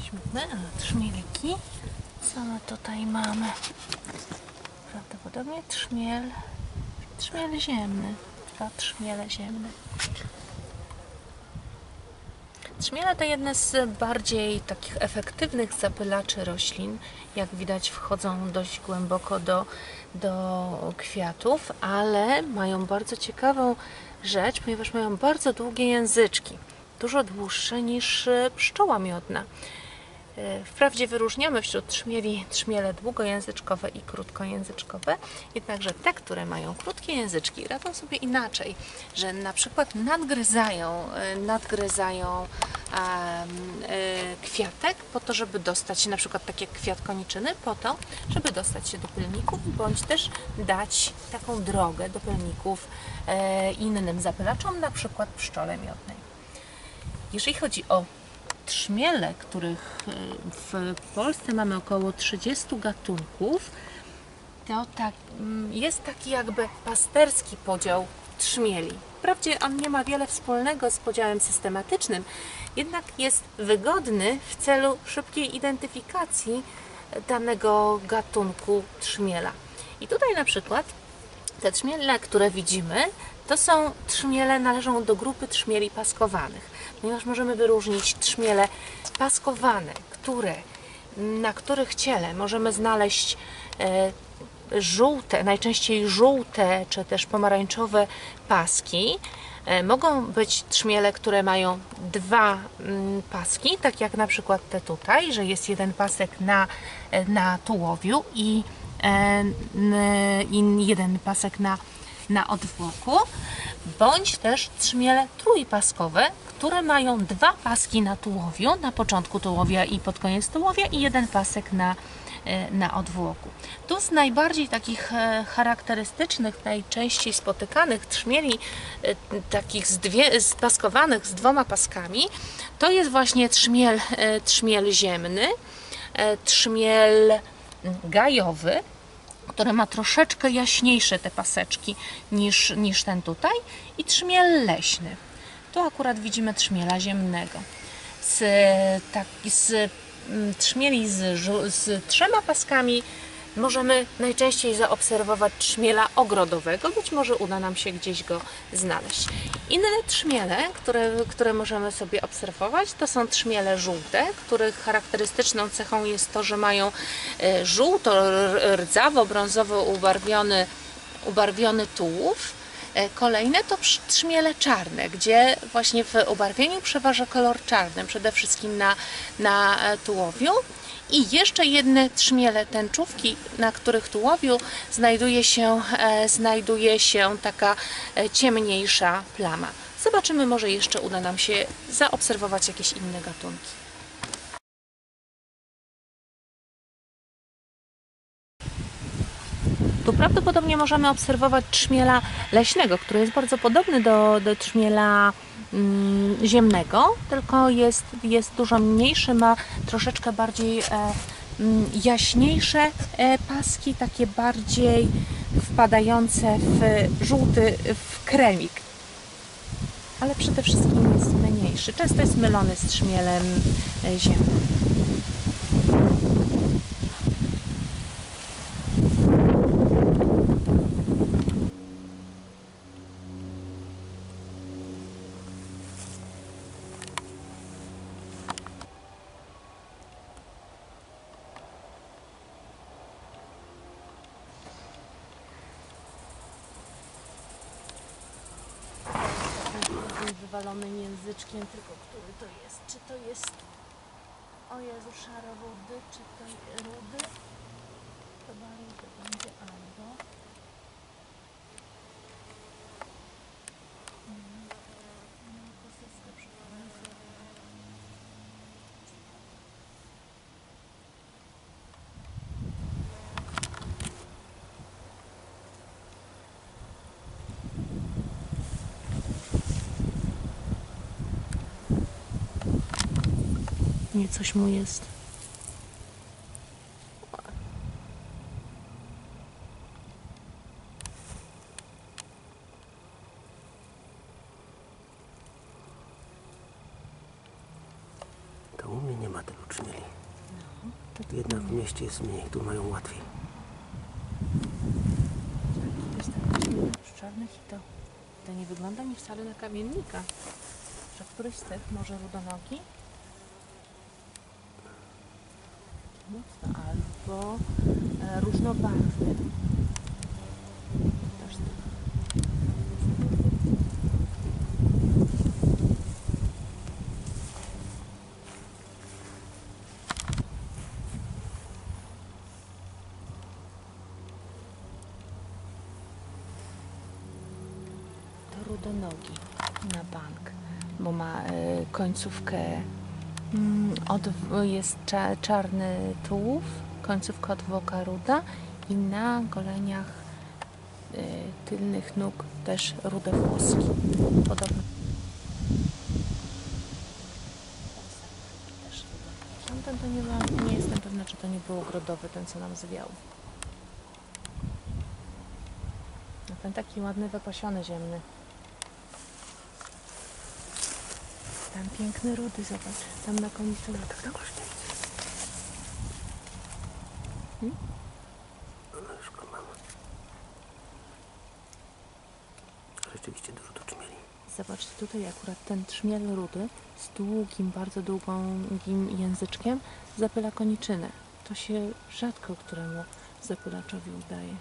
Weźmiemy trzmieliki. Co my tutaj mamy? Prawdopodobnie trzmiel ziemny. Dwa trzmiele ziemne. Trzmiele to jedne z bardziej takich efektywnych zapylaczy roślin. Jak widać, wchodzą dość głęboko do kwiatów, ale mają bardzo ciekawą rzecz, ponieważ mają bardzo długie języczki. Dużo dłuższe niż pszczoła miodna. Wprawdzie wyróżniamy wśród trzmieli trzmiele długojęzyczkowe i krótkojęzyczkowe, jednakże te, które mają krótkie języczki, radzą sobie inaczej, że na przykład nadgryzają kwiatek po to, żeby dostać się, na przykład tak jak kwiat koniczyny, po to, żeby dostać się do pylników, bądź też dać taką drogę do pylników innym zapylaczom, na przykład pszczole miodnej. Jeżeli chodzi o trzmiele, których w Polsce mamy około 30 gatunków, to jest taki jakby pasterski podział trzmieli. Wprawdzie on nie ma wiele wspólnego z podziałem systematycznym, jednak jest wygodny w celu szybkiej identyfikacji danego gatunku trzmiela. I tutaj na przykład te trzmiele, które widzimy, to są trzmiele, należą do grupy trzmieli paskowanych, ponieważ możemy wyróżnić trzmiele paskowane, na których ciele możemy znaleźć żółte, najczęściej żółte czy też pomarańczowe paski. Mogą być trzmiele, które mają dwa paski, tak jak na przykład te tutaj, że jest jeden pasek na tułowiu i jeden pasek na odwłoku, bądź też trzmiele trójpaskowe, które mają dwa paski na tułowiu, na początku tułowia i pod koniec tułowia, i jeden pasek na odwłoku. Tu z najbardziej takich charakterystycznych, najczęściej spotykanych trzmieli, takich spaskowanych z dwoma paskami, to jest właśnie trzmiel ziemny, trzmiel gajowy, który ma troszeczkę jaśniejsze te paseczki niż ten tutaj, i trzmiel leśny. Tu akurat widzimy trzmiela ziemnego. Z trzmieli z trzema paskami możemy najczęściej zaobserwować trzmiela ogrodowego, być może uda nam się gdzieś go znaleźć. Inne trzmiele, które możemy sobie obserwować, to są trzmiele żółte, których charakterystyczną cechą jest to, że mają żółto-rdzawo-brązowo ubarwiony tułów. Kolejne to trzmiele czarne, gdzie właśnie w ubarwieniu przeważa kolor czarny, przede wszystkim na tułowiu. I jeszcze jedne trzmiele tęczówki, na których tułowiu znajduje się taka ciemniejsza plama. Zobaczymy, może jeszcze uda nam się zaobserwować jakieś inne gatunki. Tu prawdopodobnie możemy obserwować trzmiela leśnego, który jest bardzo podobny do trzmiela ziemnego, tylko jest dużo mniejszy, ma troszeczkę bardziej jaśniejsze paski, takie bardziej wpadające w żółty, w kremik, ale przede wszystkim jest mniejszy. Często jest mylony z trzmielem ziemnym. Wywalonym języczkiem, tylko który to jest? Czy to jest, o Jezu, szaro-rudy, czy to rudy? Chyba rudy będzie albo. Nie, coś mu jest. To u mnie nie ma ma tylu trzmieli. Jednak w mieście jest mniej, tu mają łatwiej. To jest taki czarnych i to nie wygląda mi wcale na kamiennika. Że któryś z tych może rudonogi? Mocno, albo różnobarwny. Też tak. To rudonogi na bank, bo ma końcówkę jest czarny tułów, końcówka odwłoka ruda i na goleniach tylnych nóg też rude włoski. Podobno. Tamten to nie jestem pewna, czy to nie był ogrodowy, ten co nam zwiał. No ten taki ładny, wypasiony ziemny. Tam piękny rudy, zobacz. Tam na konicu tak na gościnicy. No już go mam. Rzeczywiście dużo tu trzmieli. Zobaczcie, tutaj akurat ten trzmiel rudy z długim, bardzo długim języczkiem zapyla koniczynę. To się rzadko któremu zapylaczowi udaje.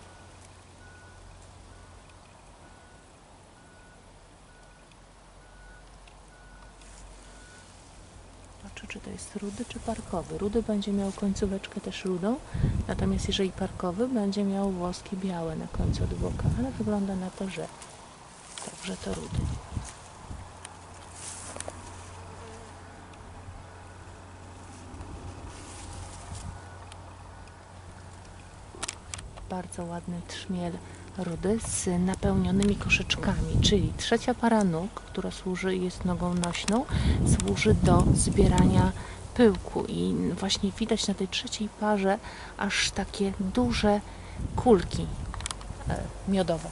Patrzę, czy to jest rudy, czy parkowy. Rudy będzie miał końcóweczkę też rudą, natomiast jeżeli parkowy, będzie miał włoski białe na końcu odwłoka, ale wygląda na to, że także to rudy. Bardzo ładny trzmiel rudy z napełnionymi koszyczkami, czyli trzecia para nóg, która jest nogą nośną, służy do zbierania pyłku i właśnie widać na tej trzeciej parze aż takie duże kulki miodowe.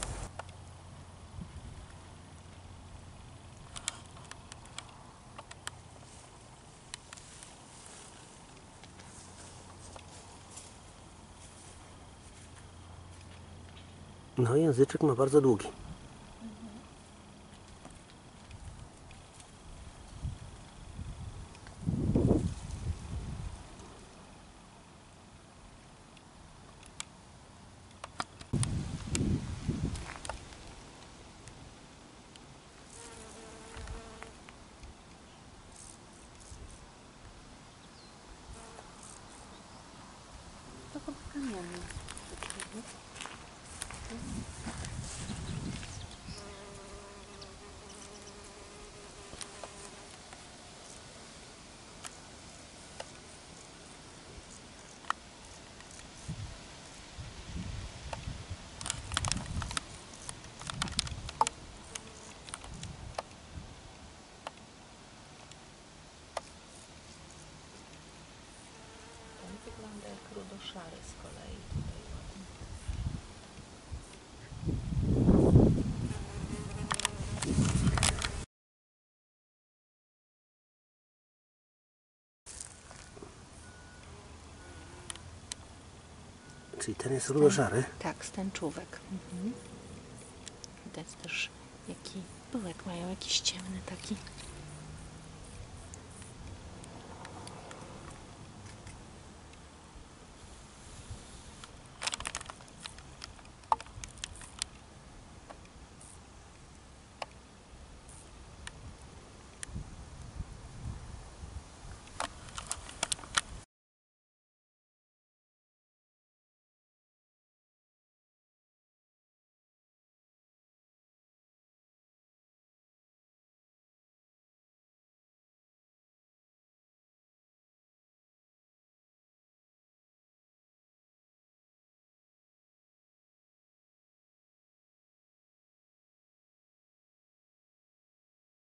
No języczek ma bardzo długi. To chyba kamienny. Wygląda jak rudoszary z kolei tutaj ładnie. Czyli ten jest rudoszary? Tak, stęczówek. Widać też jaki pyłek mają, jakiś ciemny taki.